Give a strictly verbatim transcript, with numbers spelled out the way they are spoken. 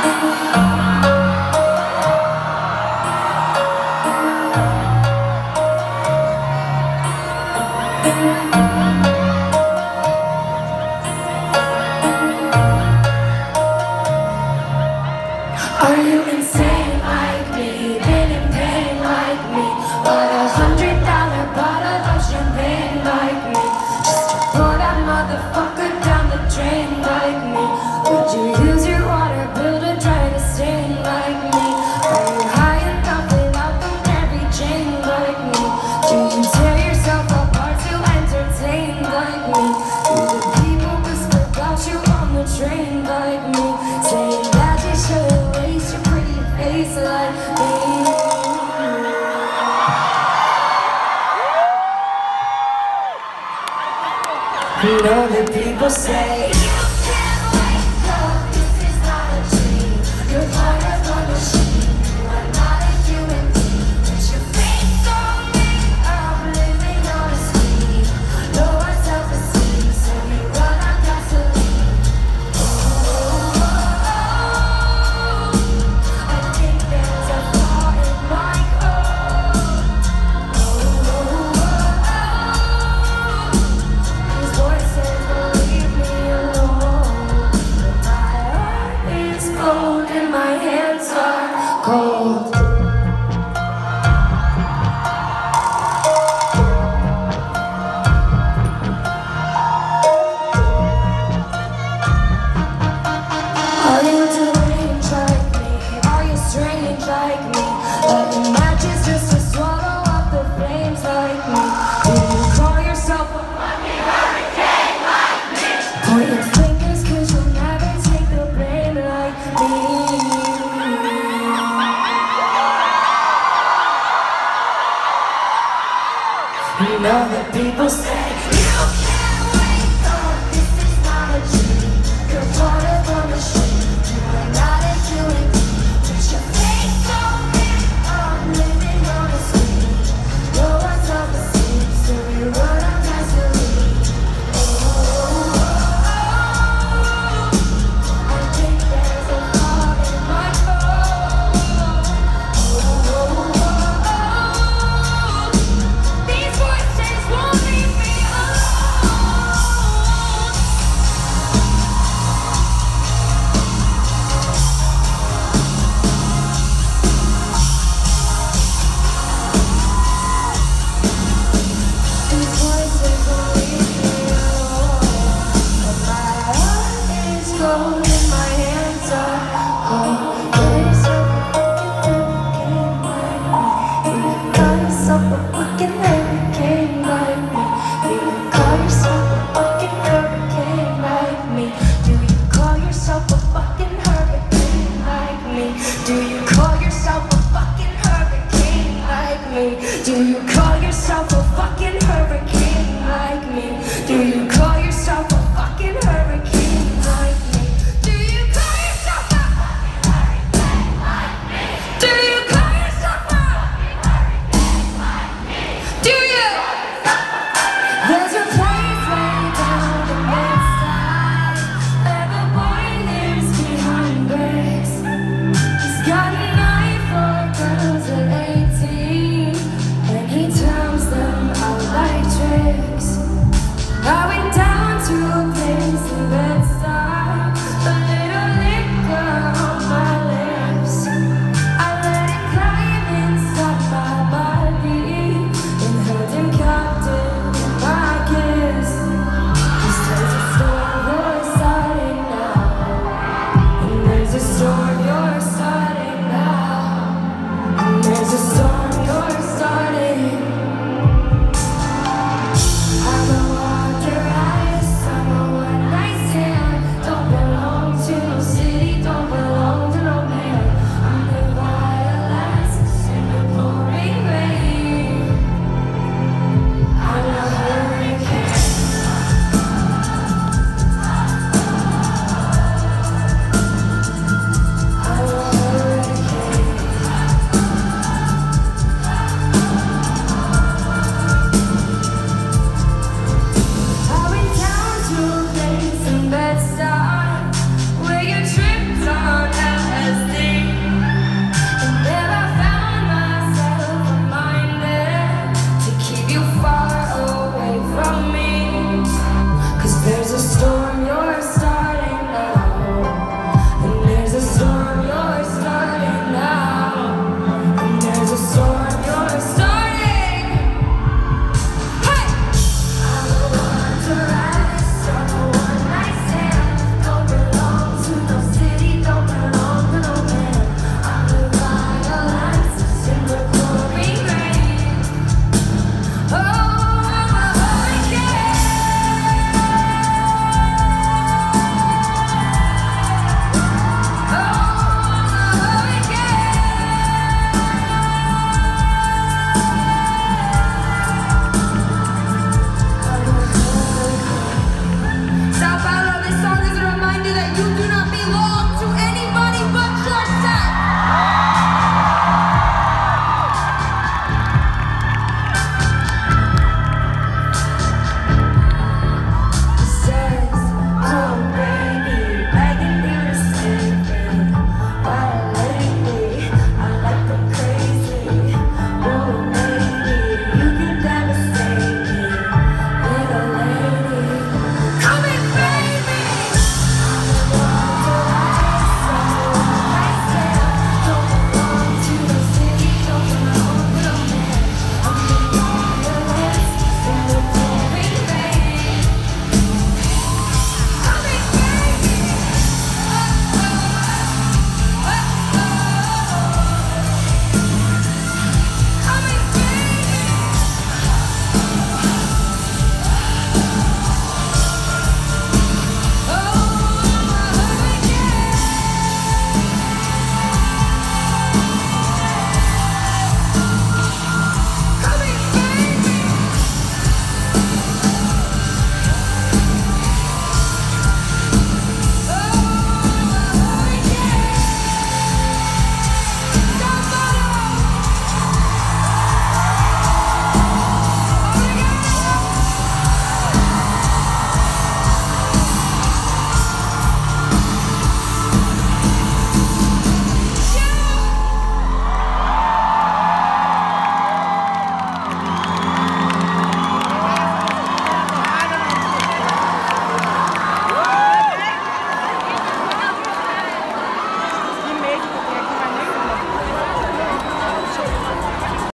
Are you insane like me? Been in pain like me? Bought a hundred dollar bottle of champagne like me? Just to pour that motherfucker down the drain like me? Would you use your water bill to dry the stain like me? Are you high enough without the Mary Jane like me? Do you tear yourself apart to entertain like me? Do the people whisper about you on the train like me? Saying that you should face like me. You know that people say you can't wake up, this is not a dream. You're part of a machine, you are not a human being. Put your face on me, I'm living on a screen. Low self-esteem, so we run on gasoline. Oh, oh, oh, oh. I think there's a flaw in my code. Oh, oh, oh, oh. These voices will leave me alone. But my heart is cold and my hands are cold. Are you deranged like me? Are you strange like me? Lighting matches just to swallow up the flames like me? Do you call yourself a fucking hurricane like me? Pointing fingers cause you'll never take the blame like me. You know that people say